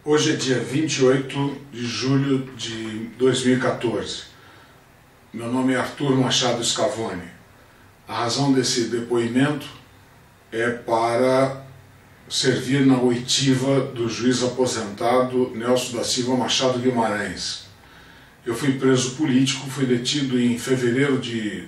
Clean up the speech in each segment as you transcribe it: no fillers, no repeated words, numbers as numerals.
Hoje é dia 28 de julho de 2014. Meu nome é Arthur Machado Scavone. A razão desse depoimento é para servir na oitiva do juiz aposentado Nelson da Silva Machado Guimarães. Eu fui preso político, fui detido em fevereiro de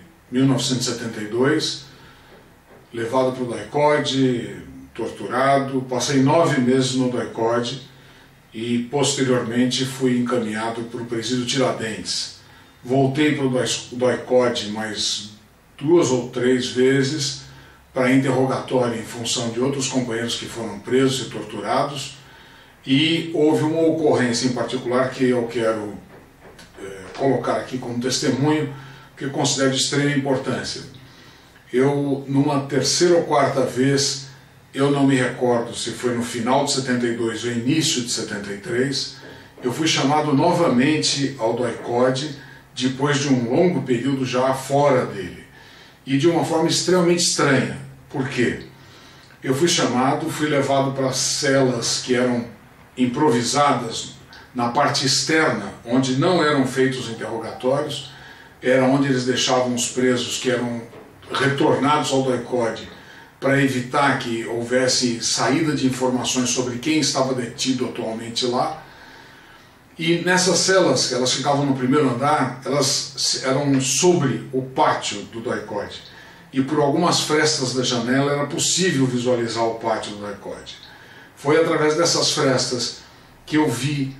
1972, levado para o DOI-CODE, torturado, passei 9 meses no DOI-CODE e posteriormente fui encaminhado para o presídio Tiradentes. Voltei para o DOI-CODE mais 2 ou 3 vezes para interrogatório em função de outros companheiros que foram presos e torturados, e houve uma ocorrência em particular que eu quero colocar aqui como testemunho, que eu considero de extrema importância. Eu, numa 3ª ou 4ª vez, eu não me recordo se foi no final de 72 ou início de 73, eu fui chamado novamente ao DOI-CODE depois de um longo período já fora dele, e de uma forma extremamente estranha. Por quê? Eu fui chamado, fui levado para celas que eram improvisadas na parte externa, onde não eram feitos interrogatórios, era onde eles deixavam os presos que eram retornados ao DOI-CODE para evitar que houvesse saída de informações sobre quem estava detido atualmente lá. E nessas celas, elas ficavam no 1º andar, elas eram sobre o pátio do DOI-CODE. E por algumas frestas da janela era possível visualizar o pátio do DOI-CODE. Foi através dessas frestas que eu vi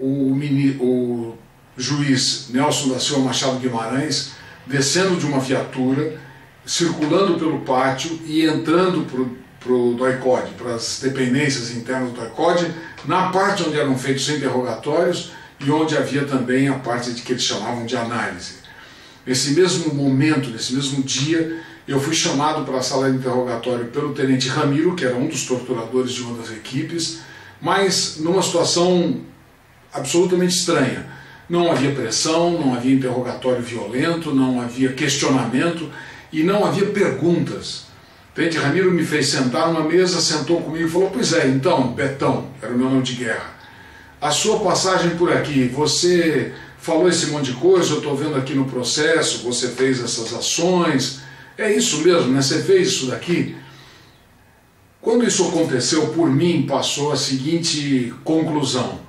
o juiz Nelson da Silva Machado Guimarães descendo de uma viatura, circulando pelo pátio e entrando para o DOI-CODE, para as dependências internas do DOI-CODE, na parte onde eram feitos interrogatórios e onde havia também a parte de que eles chamavam de análise. Nesse mesmo momento, nesse mesmo dia, eu fui chamado para a sala de interrogatório pelo tenente Ramiro, que era um dos torturadores de uma das equipes, mas numa situação absolutamente estranha. Não havia pressão, não havia interrogatório violento, não havia questionamento e não havia perguntas. O tenente Ramiro me fez sentar numa mesa, sentou comigo e falou: "Pois é, então, Betão", era o meu nome de guerra, "a sua passagem por aqui, você falou esse monte de coisa, eu estou vendo aqui no processo, você fez essas ações, é isso mesmo, né? Você fez isso daqui?" Quando isso aconteceu, por mim, passou a seguinte conclusão,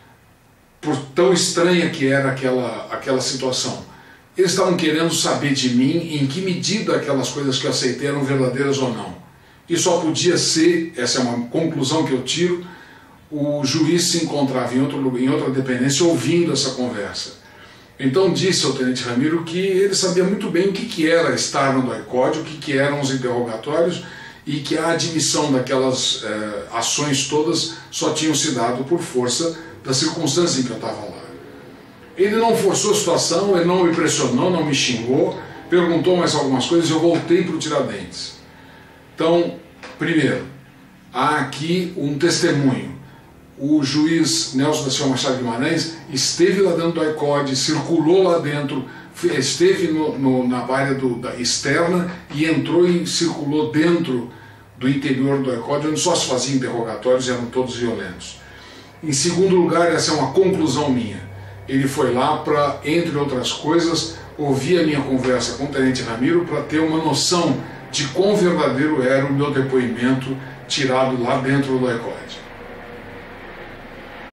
por tão estranha que era aquela situação. Eles estavam querendo saber de mim em que medida aquelas coisas que eu aceitei eram verdadeiras ou não. E só podia ser, essa é uma conclusão que eu tiro, o juiz se encontrava em outra dependência ouvindo essa conversa. Então disse ao tenente Ramiro que ele sabia muito bem o que era estar no DOI-CODE, o que eram os interrogatórios, e que a admissão daquelas ações todas só tinham se dado por força das circunstâncias em que eu estava lá. Ele não forçou a situação, ele não me pressionou, não me xingou, perguntou mais algumas coisas e eu voltei para o Tiradentes. Então, primeiro, há aqui um testemunho. O juiz Nelson da Silva Machado Guimarães esteve lá dentro do DOI-CODE, circulou lá dentro, esteve na área externa e entrou e circulou dentro do interior do DOI-CODE, onde só se faziam interrogatórios e eram todos violentos. Em segundo lugar, essa é uma conclusão minha, ele foi lá para, entre outras coisas, ouvir a minha conversa com o tenente Ramiro para ter uma noção de quão verdadeiro era o meu depoimento tirado lá dentro do DOI-CODE.